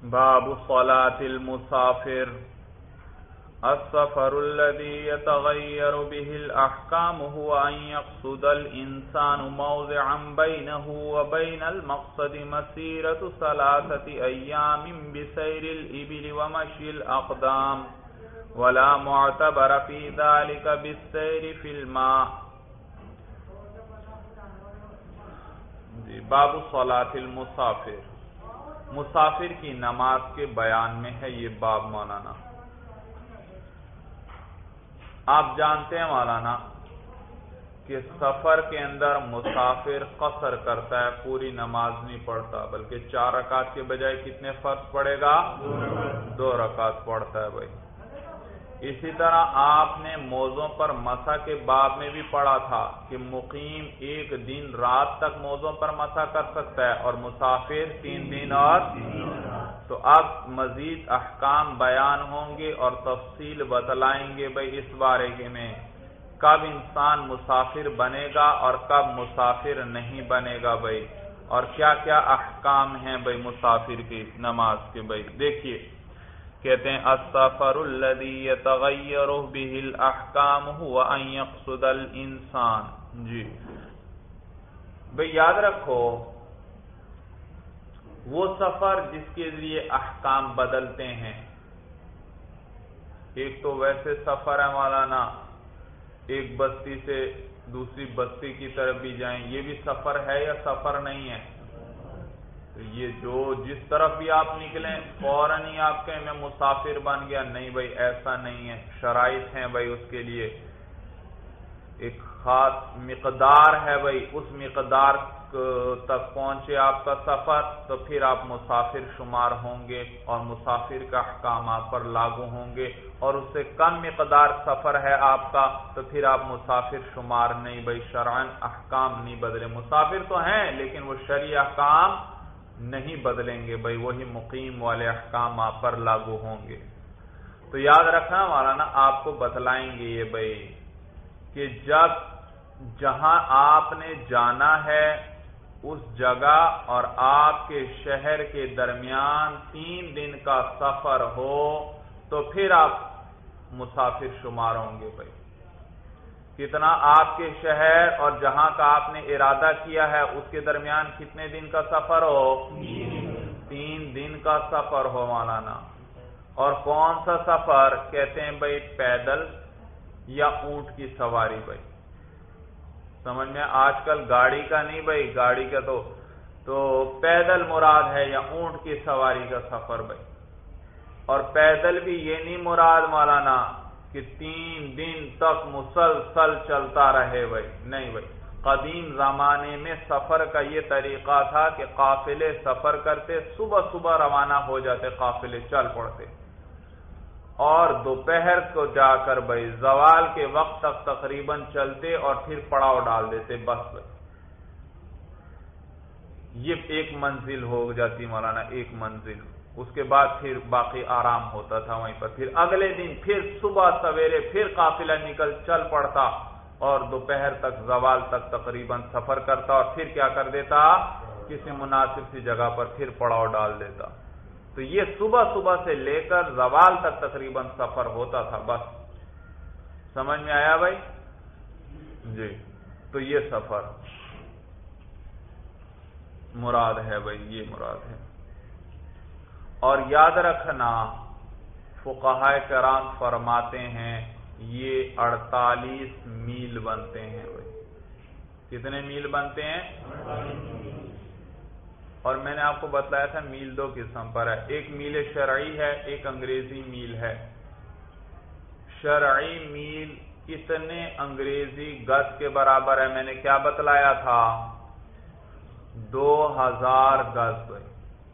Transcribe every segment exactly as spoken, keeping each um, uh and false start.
باب صلاة المسافر السفر الذي يتغير به الأحكام هو أن يقصد الإنسان موضعا بينه وبين المقصد مسيرة ثلاثة أيام بسير الإبل ومشي الأقدام ولا معتبر في ذلك بالسير في الماء. باب صلاة المسافر، مسافر کی نماز کے بیان میں ہے یہ باب مولانا. آپ جانتے ہیں مولانا کہ سفر کے اندر مسافر قصر کرتا ہے، پوری نماز نہیں پڑھتا، بلکہ چار رکعت کے بجائے کتنے فرض پڑے گا؟ دو رکعت پڑھتا ہے بھائی. اسی طرح آپ نے موضوع پر مسح کے باب میں بھی پڑھا تھا کہ مقیم ایک دن رات تک موضوع پر مسح کر سکتا ہے اور مسافر تین دن اور تو اب مزید احکام بیان ہوں گے اور تفصیل بتلائیں گے بھائی اس بارے میں کب انسان مسافر بنے گا اور کب مسافر نہیں بنے گا بھائی، اور کیا کیا احکام ہیں بھائی مسافر کی نماز کے. بھائی دیکھیے کہتے ہیں السفر الذي يتغير به الاحکام هو ان يقصد الانسان. جی بھئی یاد رکھو وہ سفر جس کے لیے احکام بدلتے ہیں. ایک تو ویسے سفر ہے مولانا، ایک بستی سے دوسری بستی کی طرف بھی جائیں، یہ بھی سفر ہے یا سفر نہیں ہے؟ یہ جو جس طرف بھی آپ نکلیں فوراً ہی آپ کہیں میں مسافر بن گیا، نہیں بھائی ایسا نہیں ہے. شرائط ہیں بھائی، اس کے لیے ایک خاص مقدار ہے بھائی، اس مقدار تک پہنچے آپ کا سفر تو پھر آپ مسافر شمار ہوں گے اور مسافر کا احکام آپ پر لاگو ہوں گے، اور اس سے کم مقدار سفر ہے آپ کا تو پھر آپ مسافر شمار نہیں بھائی. شرعاً احکام نہیں بدلے، مسافر تو ہیں لیکن وہ شرعی احکام نہیں بدلیں گے بھائی، وہی مقیم والے احکام آپ پر لاگو ہوں گے. تو یاد رکھنا مولانا آپ کو بتلائیں گے یہ بھائی کہ جب جہاں آپ نے جانا ہے اس جگہ اور آپ کے شہر کے درمیان تین دن کا سفر ہو تو پھر آپ مسافر شمار ہوں گے بھائی. کتنا آپ کے شہر اور جہاں کا آپ نے ارادہ کیا ہے اس کے درمیان کتنے دن کا سفر ہو؟ تین دن کا سفر ہو مولانا. اور کون سا سفر؟ کہتے ہیں بھائی پیدل یا اونٹ کی سواری. بھائی سمجھ میں آج کل گاڑی کا نہیں بھائی، گاڑی کا تو تو پیدل مراد ہے یا اونٹ کی سواری کا سفر بھائی. اور پیدل بھی یہ نہیں مراد مولانا کہ تین دن تک مسلسل چلتا رہے بھائی، نہیں بھائی. قدیم زمانے میں سفر کا یہ طریقہ تھا کہ قافلے سفر کرتے، صبح صبح روانہ ہو جاتے، قافلے چل پڑتے اور دوپہر کو جا کر بھائی زوال کے وقت تک تقریباً چلتے اور پھر پڑاؤ ڈال دیتے. بس بھائی یہ ایک منزل ہو جاتی مولانا، ایک منزل. اس کے بعد پھر باقی آرام ہوتا تھا وہیں پر. پھر اگلے دن پھر صبح سویرے پھر قافلہ نکل چل پڑتا اور دوپہر تک زوال تک تقریباً سفر کرتا اور پھر کیا کر دیتا؟ کسی مناسب سی جگہ پر پھر پڑاؤ ڈال دیتا. تو یہ صبح صبح سے لے کر زوال تک تقریباً سفر ہوتا تھا. بس سمجھ میں آیا بھائی؟ جی تو یہ سفر مراد ہے بھائی، یہ مراد ہے. اور یاد رکھنا فقہائے کرام فرماتے ہیں یہ اڑتالیس میل بنتے ہیں بھائی. کتنے میل بنتے ہیں؟ اور میں نے آپ کو بتلایا تھا میل دو قسم پر ہے، ایک میل شرعی ہے، ایک انگریزی میل ہے. شرعی میل کتنے انگریزی گز کے برابر ہے؟ میں نے کیا بتلایا تھا؟ دو ہزار گز بھائی.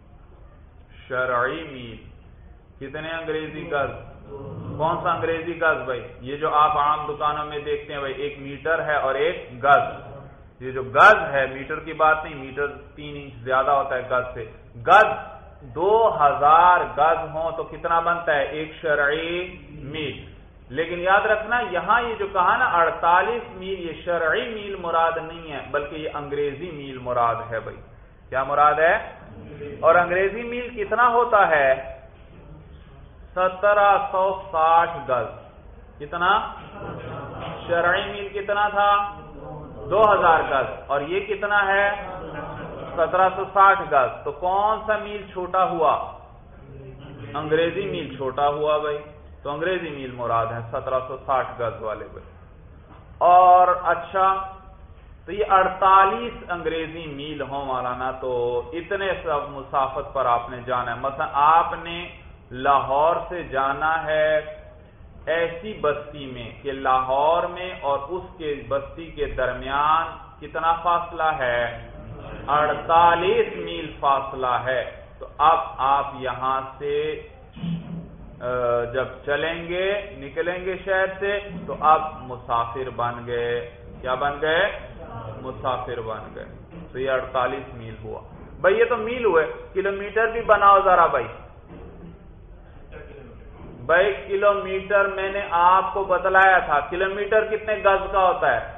شرعی میل کتنے انگریزی گز؟ کون سا انگریزی گز بھائی؟ یہ جو آپ عام دکانوں میں دیکھتے ہیں بھائی، ایک میٹر ہے اور ایک گز. یہ جو گز ہے میٹر کی بات نہیں، میٹر تین انچ زیادہ ہوتا ہے گز سے. گز دو ہزار گز ہوں تو کتنا بنتا ہے؟ ایک شرعی میل. لیکن یاد رکھنا یہاں یہ جو کہا نا اڑتالیس میل، یہ شرعی میل مراد نہیں ہے بلکہ یہ انگریزی میل مراد ہے بھائی. کیا مراد ہے؟ اور انگریزی میل کتنا ہوتا ہے؟ سترہ سو ساٹھ گز. کتنا؟ شرعی میل کتنا تھا؟ دو ہزار گز. اور یہ کتنا ہے؟ سترہ سو ساٹھ گز. تو کون سا میل چھوٹا ہوا؟ انگریزی میل چھوٹا ہوا بھائی. تو انگریزی میل مراد ہے سترہ سو ساٹھ گز والے بھائی. اور اچھا تو یہ اڑتالیس انگریزی میل ہوں مولانا، تو اتنے سب مسافت پر آپ نے جانا ہے. مثلا آپ نے لاہور سے جانا ہے ایسی بستی میں کہ لاہور میں اور اس کے بستی کے درمیان کتنا فاصلہ ہے؟ اڑتالیس میل فاصلہ ہے. تو اب آپ یہاں سے جب چلیں گے، نکلیں گے شہر سے، تو اب مسافر بن گئے. کیا بن گئے؟ مسافر بن گئے. تو یہ اڑتالیس میل ہوا بھائی. یہ تو میل ہوئے، کلومیٹر بھی بناؤ ذرا بھائی. بھائی کلومیٹر میں نے آپ کو بتلایا تھا، کلومیٹر کتنے گز کا ہوتا ہے؟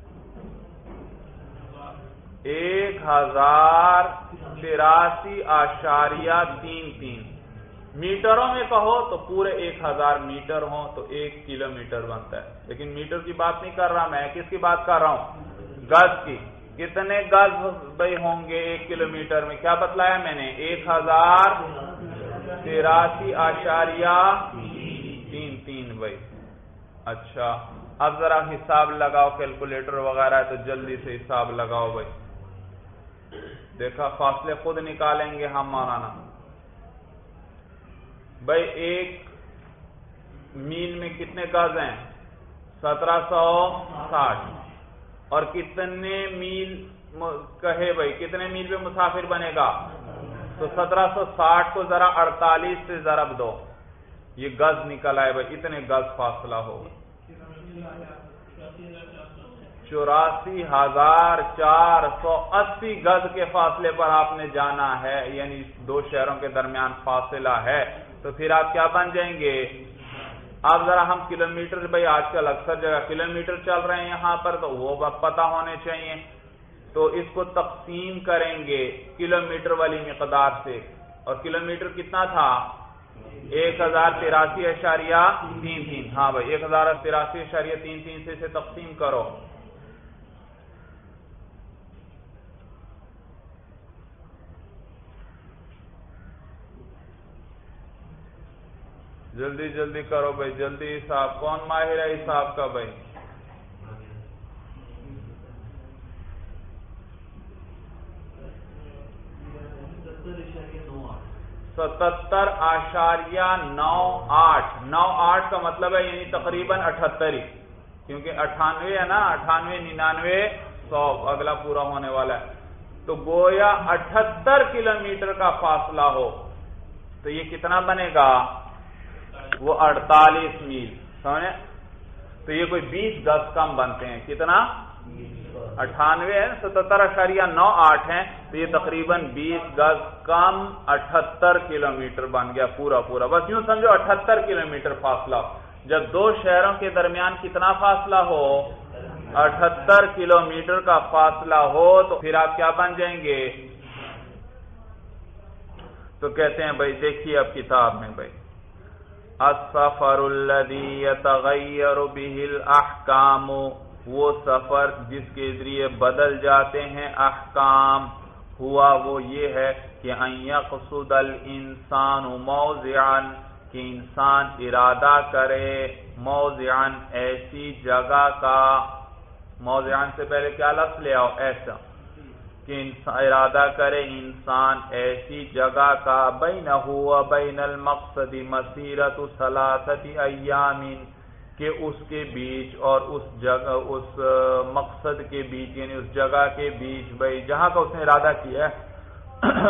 ایک ہزار تراسی اشاریہ تین تین. میٹروں میں کہو تو پورے ایک ہزار میٹر ہوں تو ایک کلو میٹر بنتا ہے. لیکن میٹر کی بات نہیں کر رہا میں، کس کی بات کر رہا ہوں؟ گز کی. کتنے گز بھائی ہوں گے ایک کلو میٹر میں؟ کیا بتلایا میں نے؟ ایک ہزار تراسی اشاریہ تین تین بھائی. اچھا اب ذرا حساب لگاؤ، کیلکولیٹر وغیرہ ہے تو جلدی سے حساب لگاؤ بھائی. دیکھا فاصلے خود نکالیں گے ہم مولانا. بھائی ایک میل میں کتنے گز ہیں؟ سترہ سو ساٹھ. اور کتنے میل کہے بھائی کتنے میل پہ مسافر بنے گا؟ تو سترہ سو ساٹھ کو ذرا اڑتالیس سے ضرب دو، یہ گز نکل آئے بھائی. اتنے گز فاصلہ ہوگا. چوراسی ہزار چار سو اسی گز کے فاصلے پر آپ نے جانا ہے، یعنی دو شہروں کے درمیان فاصلہ ہے. تو پھر آپ کیا بن جائیں گے؟ اب ذرا ہم کلومیٹر بھائی آج کل اکثر جگہ کلومیٹر چل رہے ہیں یہاں پر، تو وہ پتہ ہونے چاہیے. تو اس کو تقسیم کریں گے کلومیٹر والی مقدار سے. اور کلومیٹر کتنا تھا؟ ایک ہزار تراسی اشاریہ تین تین. ہاں بھائی ایک ہزار تراسی اشاریہ تین تین سے اسے تقسیم کرو. جلدی جلدی کرو بھائی، جلدی حساب. کون ماہر ہے حساب کا بھائی؟ ستتر اشاریہ نو آٹھ. نو آٹھ کا مطلب ہے یعنی تقریباً اٹھہتر ہی، کیونکہ اٹھانوے ہے نا، اٹھانوے ننانوے سو اگلا پورا ہونے والا ہے. تو گویا اٹھہتر کلومیٹر کا فاصلہ ہو تو یہ کتنا بنے گا؟ وہ اڑتالیس میل. سمجھے؟ تو یہ کوئی بیس گز کم بنتے ہیں. کتنا؟ اٹھانوے ہے، ستتر اشاریہ نو آٹھ ہیں، تو یہ تقریباً بیس گز کم اٹھہتر کلومیٹر بن گیا پورا پورا. بس یوں سمجھو اٹھہتر کلومیٹر فاصلہ. جب دو شہروں کے درمیان کتنا فاصلہ ہو؟ اٹھہتر کلومیٹر کا فاصلہ ہو تو پھر آپ کیا بن جائیں گے؟ تو کہتے ہیں بھائی دیکھیے اب کتاب میں بھائی، السفر الذي يتغير به الاحکام، وہ سفر جس کے ذریعے بدل جاتے ہیں احکام. ہوا وہ یہ ہے کہ ان يقصد الانسان موضعا، کہ انسان ارادہ کرے موضعا ایسی جگہ کا. موضعا سے پہلے کیا لفظ لے آؤ؟ ایسا. کہ ارادہ کرے انسان ایسی جگہ کا بینہ و بین المقصد مسیرت ثلاثت ایام، کہ اس کے بیچ اور اس جگہ اس مقصد کے بیچ یعنی اس جگہ کے بیچ بھائی جہاں کا اس نے ارادہ کیا ہے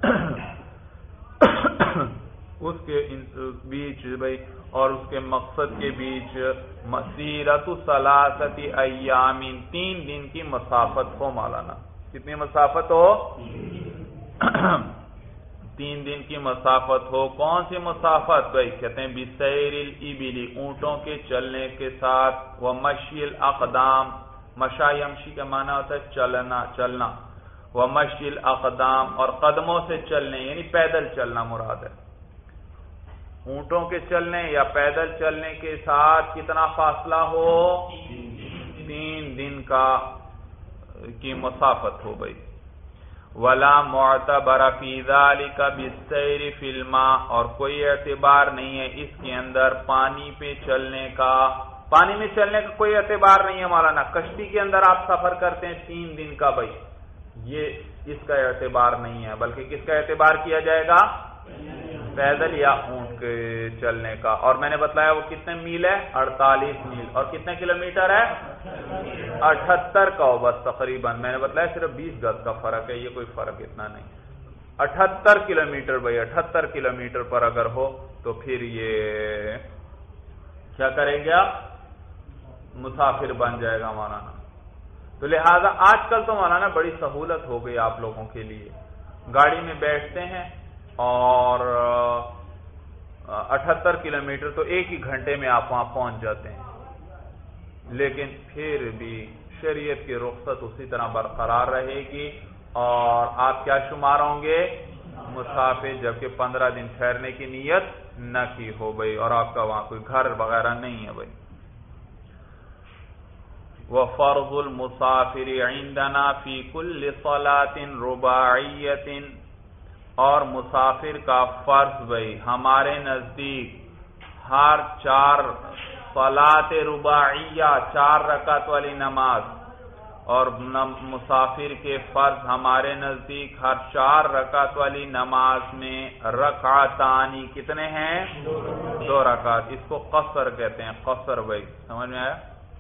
اس کے بیچ بھائی اور اس کے مقصد کے بیچ مسیرت ثلاثت ایام، تین دن کی مسافت ہو. مولانا کتنی مسافت ہو؟ تین دن کی مسافت ہو. کون سی مسافت بھائی؟ کہتے ہیں بسیر الابل، اونٹوں کے چلنے کے ساتھ. ومشی الاقدام، مشا یمشی کا معنی ہوتا ہے چلنا چلنا. ومشی الاقدام، اور قدموں سے چلنے یعنی پیدل چلنا مراد ہے۔ اونٹوں کے چلنے یا پیدل چلنے کے ساتھ کتنا فاصلہ ہو؟ تین دن کا کی مسافت ہو گئی۔ ولا معتبر فی ذلک بالسیر فی الماء، اور کوئی اعتبار نہیں ہے اس کے اندر پانی پہ چلنے کا، پانی میں چلنے کا کوئی اعتبار نہیں ہے مولانا۔ کشتی کے اندر آپ سفر کرتے ہیں تین دن کا، بھائی یہ اس کا اعتبار نہیں ہے، بلکہ کس کا اعتبار کیا جائے گا؟ پیدل یا اونٹ کے چلنے کا۔ اور میں نے بتلایا وہ کتنے میل ہے؟ اڑتالیس میل۔ اور کتنے کلومیٹر ہے؟ اٹھہتر کا ہو بس تقریباً، میں نے بتلایا صرف بیس گز کا فرق ہے، یہ کوئی فرق اتنا نہیں۔ اٹھہتر کلومیٹر بھائی، اٹھہتر کلومیٹر پر اگر ہو تو پھر یہ کیا کریں گے آپ؟ مسافر بن جائے گا مولانا۔ تو لہذا آج کل تو مولانا بڑی سہولت ہو گئی آپ لوگوں کے لیے، گاڑی میں بیٹھتے ہیں اور اٹھہتر کلومیٹر تو ایک ہی گھنٹے میں آپ وہاں پہنچ جاتے ہیں، لیکن پھر بھی شریعت کی رخصت اسی طرح برقرار رہے گی اور آپ کیا شمار ہوں گے؟ مسافر، جبکہ پندرہ دن ٹھہرنے کی نیت نہ کی ہو بھائی، اور آپ کا وہاں کوئی گھر وغیرہ نہیں ہے بھائی۔ وَفَرْضُ الْمُسَافِرِ عِنْدَنَا فِي كُلِّ صَلَاةٍ رُبَاعِيَّةٍ، اور مسافر کا فرض بھائی ہمارے نزدیک ہر چار صلاۃ رباعیہ، چار رکعت والی نماز، اور مسافر کے فرض ہمارے نزدیک ہر چار رکعت والی نماز میں رکعتانی کتنے ہیں؟ دو رکعت۔ اس کو قصر کہتے ہیں، قصر بھائی، سمجھ میں آیا؟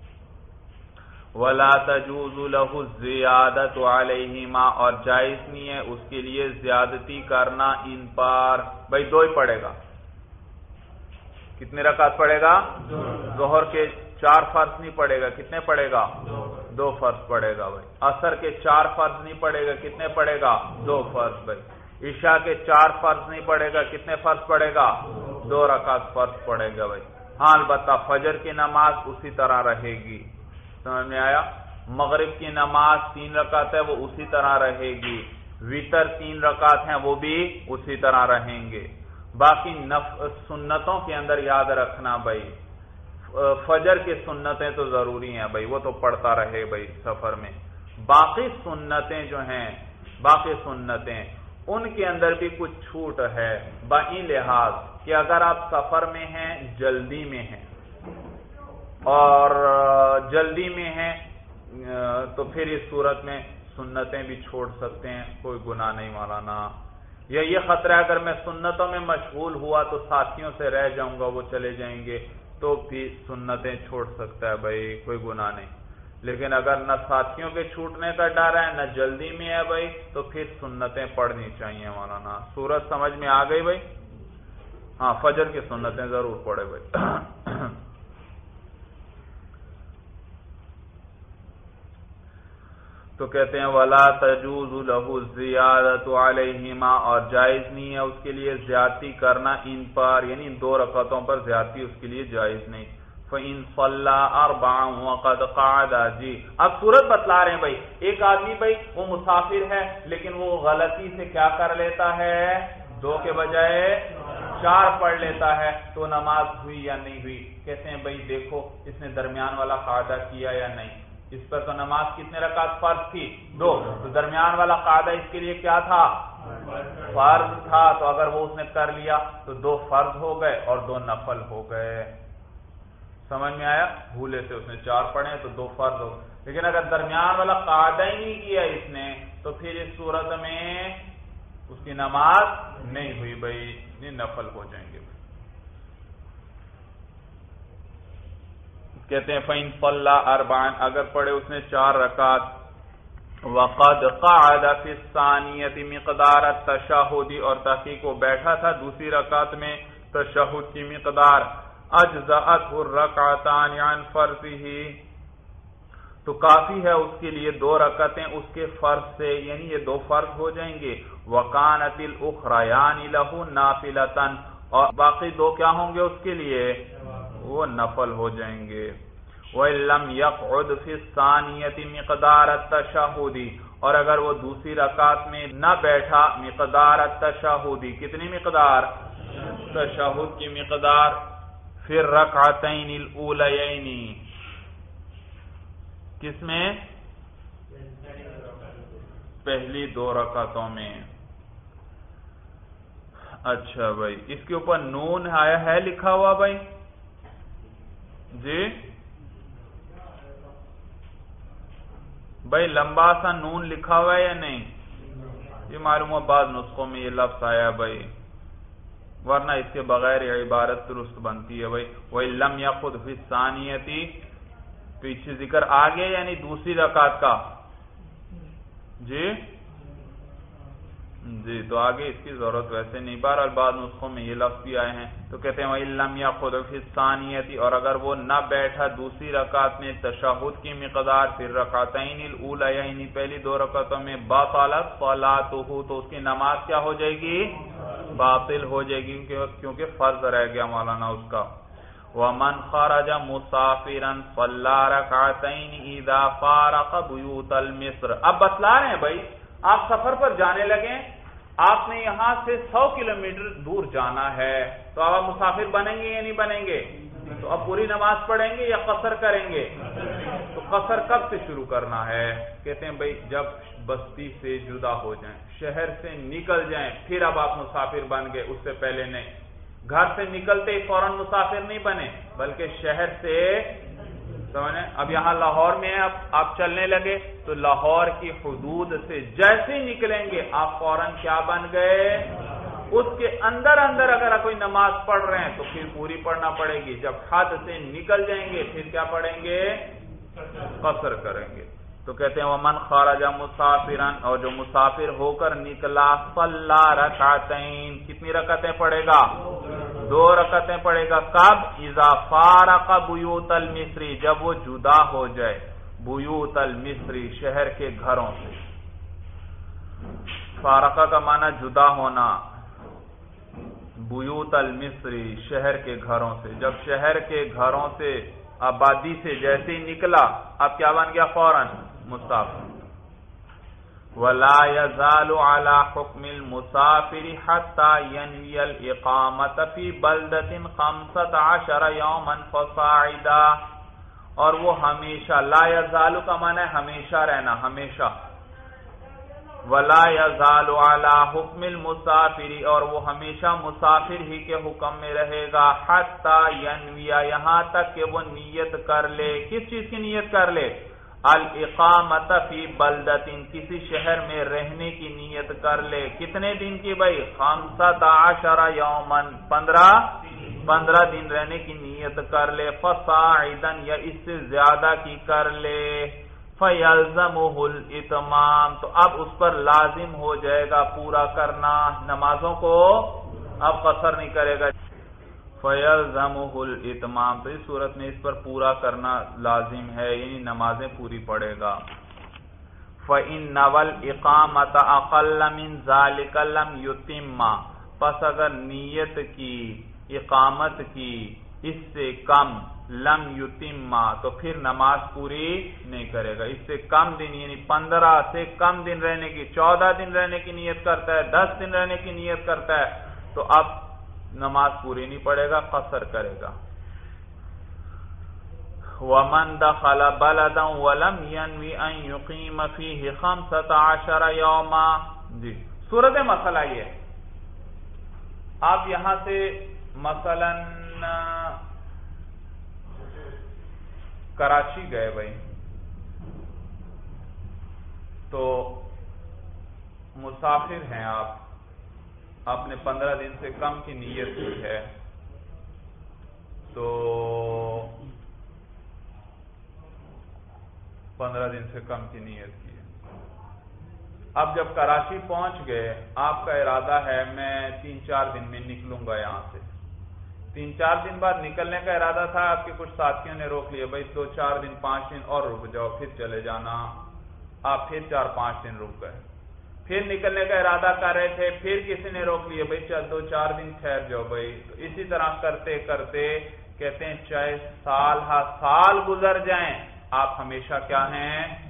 وَلَا تَجُوزُ لَهُ الزِّيَادَةُ عَلَيْهِمَا، اور جائز نہیں ہے اس کے لیے زیادتی کرنا ان پر۔ بھائی دو ہی پڑے گا، کتنے رکعت پڑے گا؟ ظہر کے چار فرض نہیں پڑے گا، کتنے پڑے گا؟ دو فرض پڑے گا بھائی۔ عصر کے چار فرض نہیں پڑے گا، کتنے پڑے گا؟ دو فرض بھائی۔ عشاء کے چار فرض نہیں پڑے گا، کتنے فرض پڑے گا؟ دو رکعت فرض پڑے گا بھائی۔ ہاں البتہ فجر کی نماز اسی طرح رہے گی، سمجھ میں آیا؟ مغرب کی نماز تین رکعت ہے وہ اسی طرح رہے گی، وتر تین رکعت ہیں وہ بھی اسی طرح رہیں گے۔ باقی سنتوں کے اندر یاد رکھنا بھائی، فجر کی سنتیں تو ضروری ہیں بھائی، وہ تو پڑھتا رہے بھائی سفر میں۔ باقی سنتیں جو ہیں، باقی سنتیں ان کے اندر بھی کچھ چھوٹ ہے، بائیں لحاظ کہ اگر آپ سفر میں ہیں، جلدی میں ہیں اور جلدی میں ہیں تو پھر اس صورت میں سنتیں بھی چھوڑ سکتے ہیں، کوئی گناہ نہیں مولانا۔ یا یہ خطرہ ہے اگر میں سنتوں میں مشغول ہوا تو ساتھیوں سے رہ جاؤں گا، وہ چلے جائیں گے، تو بھی سنتیں چھوڑ سکتا ہے بھائی، کوئی گناہ نہیں۔ لیکن اگر نہ ساتھیوں کے چھوٹنے کا ڈر ہے نہ جلدی میں ہے بھائی، تو پھر سنتیں پڑھنی چاہیے مولانا۔ سورج سمجھ میں آ گئی بھائی؟ ہاں فجر کی سنتیں ضرور پڑھے بھائی۔ تو کہتے ہیں وَلَا تَجُوزُ لَهُ الزِّيَادَةُ عَلَيْهِمَا، اور جائز نہیں ہے اس کے لیے زیادتی کرنا ان پر، یعنی دو رکعتوں پر زیادتی اس کے لیے جائز نہیں۔ فَإِن صَلَّى أَرْبَعًا وَقَدْ قَعَدَ، جی اب صورت بتلا رہے ہیں بھائی، ایک آدمی بھائی وہ مسافر ہے لیکن وہ غلطی سے کیا کر لیتا ہے؟ دو کے بجائے چار پڑھ لیتا ہے، تو نماز ہوئی یا نہیں ہوئی؟ کہتے ہیں بھائی دیکھو اس نے درمیان والا قاعدہ کیا یا نہیں، اس پر تو نماز کتنے رکعت فرض تھی؟ دو، تو درمیان والا قاعدہ اس کے لیے کیا تھا؟ فرض تھا، تو اگر وہ اس نے کر لیا تو دو فرض ہو گئے اور دو نفل ہو گئے، سمجھ میں آیا؟ بھولے سے اس نے چار پڑھے تو دو فرض ہو، لیکن اگر درمیان والا قاعدہ ہی نہیں کیا اس نے تو پھر اس صورت میں اس کی نماز نہیں ہوئی بھائی، نہیں نفل ہو جائیں گے۔ کہتے ہیں فَإِن صَلَّى أَرْبَعًا، اگر پڑھے اس نے چار رکعت، وَقَدْ قَعَدَ فِي الثَّانِيَةِ مِقْدَارَ التَّشَهُّدِ، اور تحقیق وہ بیٹھا تھا دوسری رکعت میں تشہد کی مقدار، أَجْزَأَتْهُ الرَّكْعَتَانِ عَنْ فَرْضِهِ، تو کافی ہے اس کے لیے دو رکعتیں اس کے فرض سے، یعنی یہ دو فرض ہو جائیں گے۔ وَكَانَتِ الْأُخْرَيَانِ لَهُ نَافِلَةً، اور باقی دو کیا ہوں گے اس کے لیے؟ وہ نفل ہو جائیں گے۔ وَإِن لَّمْ يَقْعُدْ فِي الثَّانِيَةِ مِقْدَارَ التَّشَهُّدِ، اور اگر وہ دوسری رکعت میں نہ بیٹھا مقدار التشہدی، کتنی مقدار؟ تشہد کی مقدار، پھر رکعتین الاولیین، کس میں؟ پہلی دو رکعتوں میں۔ اچھا بھائی، اس کے اوپر نون آیا ہے لکھا ہوا بھائی؟ جی بھائی لمبا سا نون لکھا ہوا ہے یا نہیں؟ یہ معلوم ہے بعض نسخوں میں یہ لفظ آیا بھائی، ورنہ اس کے بغیر یہ عبارت درست بنتی ہے بھائی۔ وَإِن لَمْ يَخُذْ فِي الثَّانِيَةِ، پیچھے ذکر آگے یعنی دوسری رکعت کا، جی جی تو آگے اس کی ضرورت ویسے نہیں، بہرحال بعض نسخوں میں یہ لفظ بھی آئے ہیں، تو کہتے ہیں وَإِن لَمْ يَخُذْ فِي الثَّانِيَةِ، اور اگر وہ نہ بیٹھا دوسری رکعت میں تشہد کی مقدار، پھر رکعتین الاولیین، پہلی دو رکعتوں میں، بطلت صلاتہ، تو اس کی نماز کیا ہو جائے گی؟ باطل ہو جائے گی، کیونکہ فرض رہ گیا مولانا اس کا۔ وَمَنْ خَرَجَ مُسَافِرًا صَلَّى رَكْعَتَيْنِ إِذَا فَارَقَ بُيُوتَ الْمِصْرِ۔ اب بتلا رہے ہیں بھائی، آپ سفر پر جانے لگے، آپ نے یہاں سے سو کلومیٹر دور جانا ہے، تو اب آپ مسافر بنیں گے یا نہیں بنیں گے؟ تو اب پوری نماز پڑھیں گے یا قصر کریں گے؟ تو قصر کب سے شروع کرنا ہے؟ کہتے ہیں بھائی جب بستی سے جدا ہو جائیں، شہر سے نکل جائیں، پھر اب آپ مسافر بن گئے، اس سے پہلے نہیں۔ گھر سے نکلتے ہی فوراً مسافر نہیں بنے، بلکہ شہر سے سمجھیں، اب یہاں لاہور میں اب آپ چلنے لگے تو لاہور کی حدود سے جیسے ہی نکلیں گے آپ فوراً کیا بن گئے؟ اس کے اندر اندر اگر کوئی نماز پڑھ رہے ہیں تو پھر پوری پڑھنا پڑے گی، جب حد سے نکل جائیں گے پھر کیا پڑھیں گے؟ قصر کریں گے۔ تو کہتے ہیں وَمَنْ خَرَجَ مُسَافِرًا، اور جو مسافر ہو کر نکلا، صَلَّى رَكْعَتَيْن، کتنی رکعتیں پڑھے گا؟ دو رکعتیں پڑھے گا، کب؟ اذا فارق بیوت المصری، جب وہ جدا ہو جائے، بیوت المصری، شہر کے گھروں سے۔ فارقہ کا معنی جدا ہونا، بیوت المصری، شہر کے گھروں سے، جب شہر کے گھروں سے آبادی سے جیسے ہی نکلا اب کیا بن گیا؟ فوراً مسافر۔ وَلَا يَزَالُ عَلَى حُكْمِ الْمُسَافِرِ حَتَّى يَنْوِيَ الْإِقَامَةَ فِي بَلْدَةٍ خَمْسَةَ عَشَرَ يَوْمًا فَصَاعِدًا، اور وہ ہمیشہ، لا يزال کا معنی ہے ہمیشہ رہنا، ہمیشہ۔ وَلَا يَزَالُ عَلَى حُكْمِ الْمُسَافِرِ، اور وہ ہمیشہ مسافر ہی کے حکم میں رہے گا، حَتَّى يَنْوِيَ، یہاں تک کہ وہ نیت کر لے، کس چیز کی نیت کر لے؟ الْإِقَامَةَ فِي بَلْدَةٍ، کسی شہر میں رہنے کی نیت کر لے، کتنے دن کی بھائی؟ خَمْسَةَ عَشَرَ يَوْمًا، پندرہ پندرہ دن رہنے کی نیت کر لے، فَصَاعِدًا، یا اس سے زیادہ کی کر لے، فَيَلْزَمُهُ الْإِتْمَامُ، تو اب اس پر لازم ہو جائے گا پورا کرنا نمازوں کو، اب قصر نہیں کرے گا۔ فَيَلْزَمُهُ الْإِتْمَامُ، تو اس صورت میں اس پر پورا کرنا لازم ہے، یعنی نمازیں پوری پڑھے گا۔ فَإِن نَوَى الْإِقَامَةَ أَقَلَّ مِنْ ذَلِكَ لَمْ يُتِمَّ، پس اگر نیت کی اقامت کی اس سے کم، لم یتم، تو پھر نماز پوری نہیں کرے گا۔ اس سے کم دن یعنی پندرہ سے کم دن رہنے کی، چودہ دن رہنے کی نیت کرتا ہے، دس دن رہنے کی نیت کرتا ہے، تو اب نماز پوری نہیں پڑے گا، قصر کرے گا۔ وَمَنْ دَخَلَ بَلَدًا وَلَمْ يَنْوِ أَنْ يُقِيمَ فِيهِ خَمْسَةَ عَشَرَ يَوْمًا، جی صورت مسئلہ یہ ہے، آپ یہاں سے مثلا کراچی گئے بھائی، تو مسافر ہیں آپ، آپ نے پندرہ دن سے کم کی نیت کی ہے، تو پندرہ دن سے کم کی نیت کی ہے۔ اب جب کراچی پہنچ گئے، آپ کا ارادہ ہے میں تین چار دن میں نکلوں گا یہاں سے، تین چار دن بعد نکلنے کا ارادہ تھا، آپ کے کچھ ساتھیوں نے روک لیا، بھائی دو چار دن پانچ دن اور رک جاؤ پھر چلے جانا، آپ پھر چار پانچ دن رک گئے، پھر نکلنے کا ارادہ کر رہے تھے، پھر کسی نے روک لیا، بھائی چل دو چار دن ٹھہر جاؤ بھائی، تو اسی طرح کرتے کرتے کہتے ہیں چاہے سال ہا سال گزر جائیں، آپ ہمیشہ کیا ہیں؟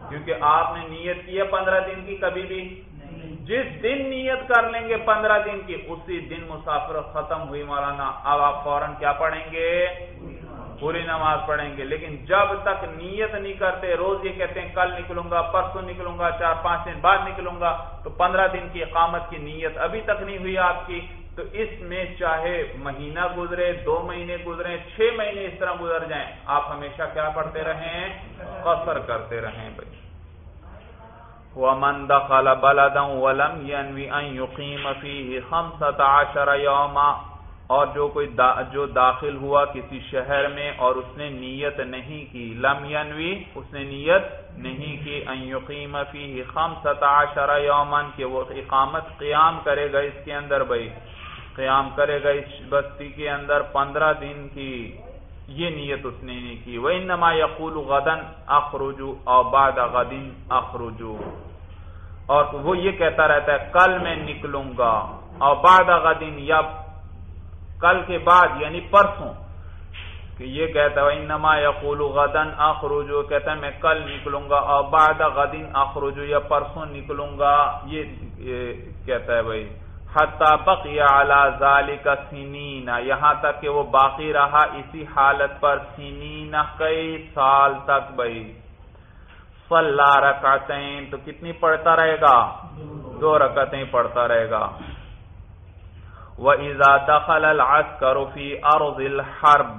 کیونکہ آپ نے نیت کی ہے پندرہ دن کی کبھی بھی جس دن نیت کر لیں گے پندرہ دن کی اسی دن مسافرت ختم ہوئی مولانا. اب آپ فوراً کیا پڑھیں گے؟ پوری نماز پڑھیں گے. لیکن جب تک نیت نہیں کرتے، روز یہ کہتے ہیں کل نکلوں گا، پرسوں نکلوں گا، چار پانچ دن بعد نکلوں گا، تو پندرہ دن کی اقامت کی نیت ابھی تک نہیں ہوئی آپ کی، تو اس میں چاہے مہینہ گزرے، دو مہینے گزرے، چھ مہینے اس طرح گزر جائیں، آپ ہمیشہ کیا کرتے رہیں؟ قصر کرتے رہیں بھائی. وَمَنْ دَخَلَ بَلَدًا وَلَمْ يَنْوِ أَنْ يُقِيمَ فِيهِ خَمْسَةَ عَشَرَ يَوْمًا، اور جو کوئی دا جو داخل ہوا کسی شہر میں اور اس نے نیت نہیں کی، لم ینوی اس نے نیت نہیں کی، ان یقیم فیہ خمسۃ عشر یوما کہ وہ اقامت قیام کرے گا اس کے اندر، بھائی قیام کرے گا اس بستی کے اندر پندرہ دن کی، یہ نیت اس نے نہیں کی. وَإِنَّمَا يَقُولُ غَدًا أَخْرُجُ أَوْ بَعْدَ غَدٍ أَخْرُجُ، اور وہ یہ کہتا رہتا ہے کل میں نکلوں گا، اور بعد غد یا کل کے بعد یعنی پرسوں، کہ یہ کہتا ہے انما یقول غدا اخرج، کہتا ہے میں کل نکلوں گا، اور بعد غد اخرج یا پرسوں نکلوں گا، یہ کہتا ہے بھائی. حتی بقی علی ذلک سنین، یہاں تک کہ وہ باقی رہا اسی حالت پر، سنین کئی سال تک بھائی. صلی رکعتین، تو کتنی پڑھتا رہے گا؟ دو رکعتیں پڑھتا رہے گا. وَإِذَا دَخَلَ الْعَسْكَرُ فِي أَرْضِ الْحَرْبِ،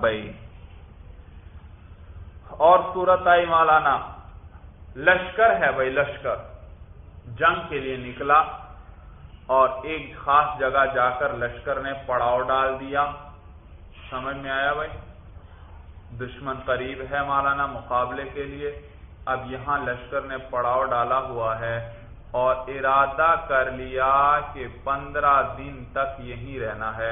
اور صورت آئی مولانا لشکر ہے بھائی، لشکر جنگ کے لیے نکلا اور ایک خاص جگہ جا کر لشکر نے پڑاؤ ڈال دیا. سمجھ میں آیا بھائی؟ دشمن قریب ہے مولانا مقابلے کے لیے، اب یہاں لشکر نے پڑاؤ ڈالا ہوا ہے اور ارادہ کر لیا کہ پندرہ دن تک یہیں رہنا ہے.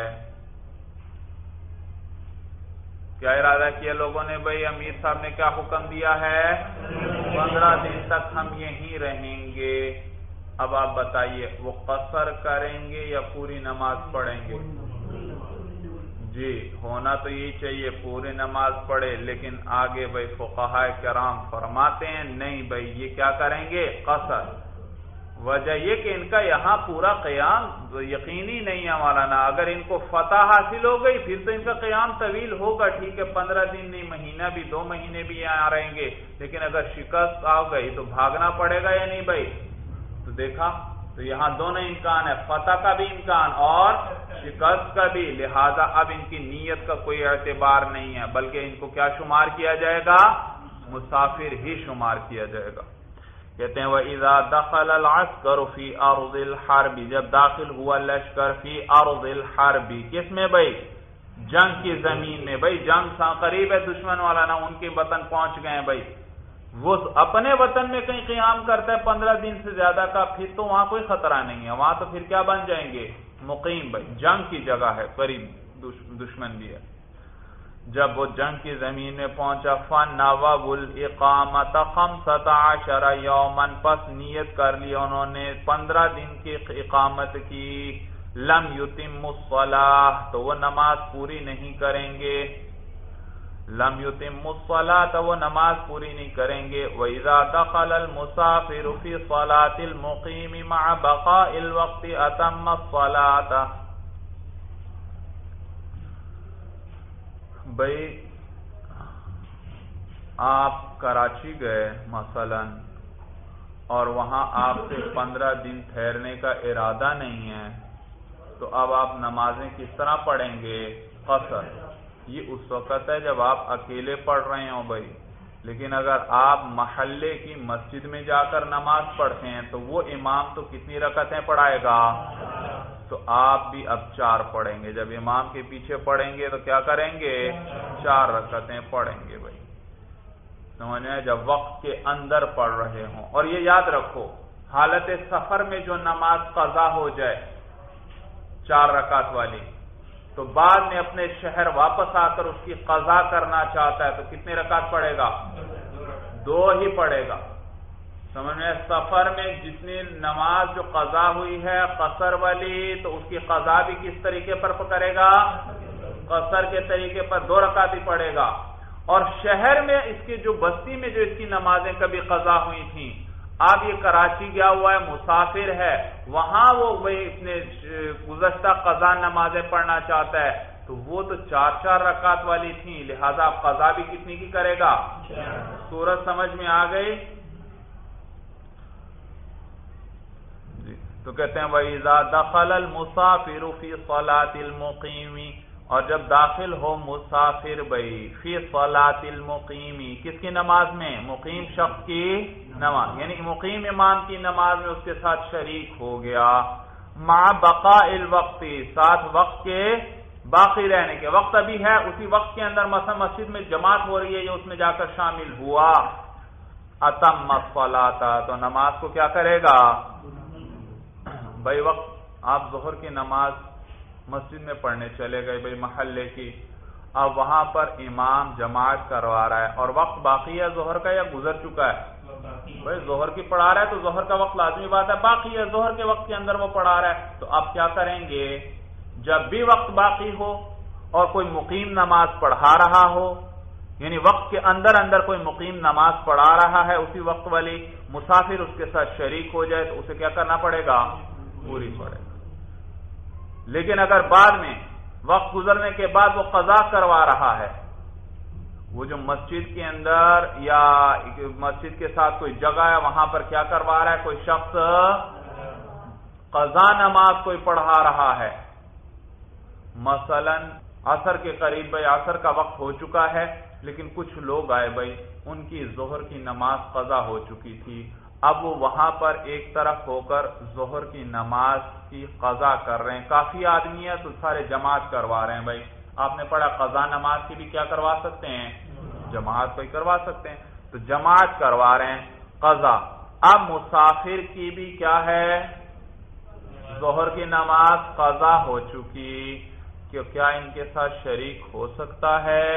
کیا ارادہ کیا لوگوں نے بھائی؟ امیر صاحب نے کیا حکم دیا ہے؟ پندرہ دن تک ہم یہیں رہیں گے. اب آپ بتائیے وہ قصر کریں گے یا پوری نماز پڑھیں گے؟ جی ہونا تو یہی چاہیے پوری نماز پڑھے، لیکن آگے بھائی فقہاء کرام فرماتے ہیں نہیں بھائی یہ کیا کریں گے؟ قصر. وجہ یہ کہ ان کا یہاں پورا قیام یقینی نہیں ہے مولانا. اگر ان کو فتح حاصل ہو گئی پھر تو ان کا قیام طویل ہوگا، ٹھیک ہے پندرہ دن نہیں، مہینہ بھی، دو مہینے بھی یہاں رہیں گے، لیکن اگر شکست آ گئی تو بھاگنا پڑے گا یا نہیں بھائی؟ تو دیکھا تو یہاں دونوں امکان ہے، فتح کا بھی امکان اور شکست کا بھی، لہذا اب ان کی نیت کا کوئی اعتبار نہیں ہے، بلکہ ان کو کیا شمار کیا جائے گا؟ مسافر ہی شمار کیا جائے گا. کہتے ہیں وَإِذَا دَخَلَ الْعَسْكَرُ فِي أَرْضِ الْحَرْبِ، جب داخل ہوا لشکر فی أَرْضِ الْحَرْبِ، کس میں بھائی؟ جنگ کی زمین میں. بھائی جنگ قریب ہے دشمن والا نا، ان کے وطن پہنچ گئے ہیں بھائی، وہ اپنے وطن میں کہیں قیام کرتا ہے پندرہ دن سے زیادہ کا، پھر تو وہاں کوئی خطرہ نہیں ہے، وہاں تو پھر کیا بن جائیں گے؟ مقیم بھائی، جنگ کی جگہ ہے، قریب دشمن بھی ہے. جب وہ جنگ کی زمین میں پہنچا فَنَوَوُا الْإِقَامَةَ خَمْسَةَ عَشَرَ يَوْمًا، پس نیت کر لی انہوں نے پندرہ دن کی اقامت کی. لَمْ يُتِمُّ الصَّلَاةَ، تو وہ نماز پوری نہیں کریں گے. لَمْ يُتِمُّ الصَّلَاةَ، وہ نماز پوری نہیں کریں گے. وَإِذَا دَخَلَ الْمُسَافِرُ فِي صَلَاةِ الْمُقِيمِ مَعَ بَقَاءِ الْوَقْتِ أَتَمَّ الصَّلَاةَ. بھائی آپ کراچی گئے مثلا اور وہاں آپ سے پندرہ دن ٹھہرنے کا ارادہ نہیں ہے، تو اب آپ نمازیں کس طرح پڑھیں گے؟ قصر. یہ اس وقت ہے جب آپ اکیلے پڑھ رہے ہوں بھائی، لیکن اگر آپ محلے کی مسجد میں جا کر نماز پڑھتے ہیں تو وہ امام تو کتنی رکعتیں پڑھائے گا؟ تو آپ بھی اب چار پڑھیں گے. جب امام کے پیچھے پڑھیں گے تو کیا کریں گے؟ چار رکعتیں پڑھیں گے بھائی. سمجھیں؟ جب وقت کے اندر پڑھ رہے ہوں. اور یہ یاد رکھو حالت سفر میں جو نماز قضا ہو جائے چار رکعت والی، تو بعد میں اپنے شہر واپس آ کر اس کی قضا کرنا چاہتا ہے تو کتنے رکعت پڑھے گا؟ دو ہی پڑھے گا. سمجھ میں؟ سفر میں جتنی نماز جو قضا ہوئی ہے قصر والی، تو اس کی قضا بھی کس طریقے پر کرے گا؟ قصر کے طریقے پر دو رکعت ہی پڑھے گا. اور شہر میں اس کے جو بستی میں جو اس کی نمازیں کبھی قضا ہوئی تھیں، اب یہ کراچی گیا ہوا ہے، مسافر ہے، وہاں وہ اپنے گزشتہ قضا نمازیں پڑھنا چاہتا ہے، تو وہ تو چار چار رکعت والی تھیں، لہذا اب قضا بھی کتنی کی کرے گا؟ سورج سمجھ میں آ گئی؟ جی تو کہتے ہیں وَإِذَا دَخَلَ الْمُسَافِرُ فِي صَلَاةِ الْمُقِيمِ، اور جب داخل ہو مسافر بھائی فی صلاۃ المقیم، کس کی نماز میں؟ مقیم شخص کی نماز، یعنی مقیم امام کی نماز میں اس کے ساتھ شریک ہو گیا، مع بقاء الوقت، ساتھ وقت کے باقی رہنے کے، وقت ابھی ہے، اسی وقت کے اندر مثلا مسجد میں جماعت ہو رہی ہے یا اس میں جا کر شامل ہوا، اتم الصلاۃ، تو نماز کو کیا کرے گا؟ بھائی وقت آپ ظہر کی نماز مسجد میں پڑھنے چلے گئے بھائی محلے کی، اب وہاں پر امام جماعت کروا رہا ہے اور وقت باقی ہے ظہر کا یا گزر چکا ہے؟ بھائی ظہر کی پڑھا رہا ہے تو ظہر کا وقت لازمی بات ہے باقی ہے، ظہر کے وقت کے اندر وہ پڑھا رہا ہے، تو اب کیا کریں گے؟ جب بھی وقت باقی ہو اور کوئی مقیم نماز پڑھا رہا ہو، یعنی وقت کے اندر اندر کوئی مقیم نماز پڑھا رہا ہے اسی وقت والی، مسافر اس کے ساتھ شریک ہو جائے تو اسے کیا کرنا پڑے گا؟ پوری پڑے گا۔ لیکن اگر بعد میں وقت گزرنے کے بعد وہ قضا کروا رہا ہے، وہ جو مسجد کے اندر یا مسجد کے ساتھ کوئی جگہ ہے وہاں پر کیا کروا رہا ہے، کوئی شخص قضا نماز کوئی پڑھا رہا ہے، مثلا عصر کے قریب بھائی عصر کا وقت ہو چکا ہے لیکن کچھ لوگ آئے بھائی ان کی ظہر کی نماز قضا ہو چکی تھی، اب وہ وہاں پر ایک طرف ہو کر ظہر کی نماز کی قضا کر رہے ہیں، کافی آدمی ہے تو سارے جماعت کروا رہے ہیں، بھائی آپ نے پڑھا قضا نماز کی بھی کیا کروا سکتے ہیں؟ جماعت کوئی کروا سکتے ہیں، تو جماعت کروا رہے ہیں قضا۔ اب مسافر کی بھی کیا ہے؟ ظہر کی نماز قضا ہو چکی، کہ کیا ان کے ساتھ شریک ہو سکتا ہے؟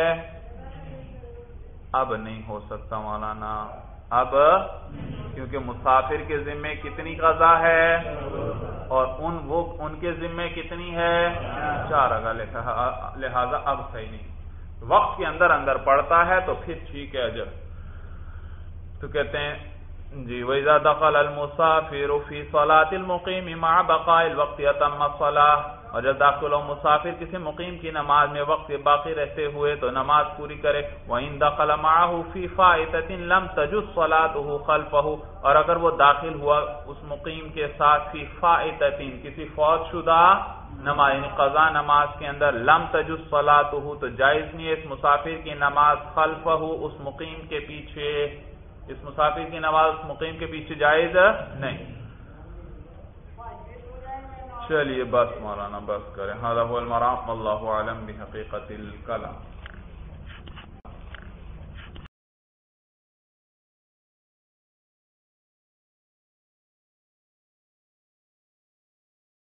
اب نہیں ہو سکتا مولانا، اب کیونکہ مسافر کے ذمے کتنی قضا ہے اور ان وہ ان کے ذمے کتنی ہے؟ چار اگا، لہذا اب صحیح نہیں، وقت کے اندر اندر پڑتا ہے تو پھر ٹھیک ہے اجر۔ تو کہتے ہیں جی وَإِذَا دَخَلَ الْمُسَافِرُ فِي صَلَاةِ الْمُقِيمِ مَعَ بَقَاءِ الْوَقْتِ أَتَمَّ الصَّلَاةَ، اور جب داخل ہو مسافر کسی مقیم کی نماز میں وقت باقی رہتے ہوئے تو نماز پوری کرے۔ وَإِن دَخَلَ مَعَهُ فِي فَائِتَةٍ لَمْ تَجُزْ صَلَاتُهُ خَلْفَهُ، اور اگر وہ داخل ہوا اس مقیم کے ساتھ فی فائتۃ، کسی فوت شدہ نماز یعنی قضا نماز کے اندر، لم تجز صلاتہ، تو جائز نہیں ہے اس مسافر کی نماز خلفہ، اس مقیم کے پیچھے، اس مسافر کی نماز اس مقیم کے پیچھے جائز نہیں۔ چلیے بس مولانا بس کریں، هذا هو المرام، واللہ اعلم بحقیقت الکلام۔